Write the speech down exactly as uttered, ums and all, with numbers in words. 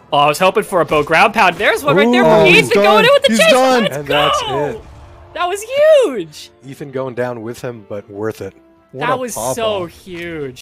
Oh, I was hoping for a bow ground pound. There's one right there Ooh, for he's Ethan done. going in with the He's chase. done. Let's And go. that's it. That was huge. Ethan going down with him, but worth it. What that a was pawpaw. so huge.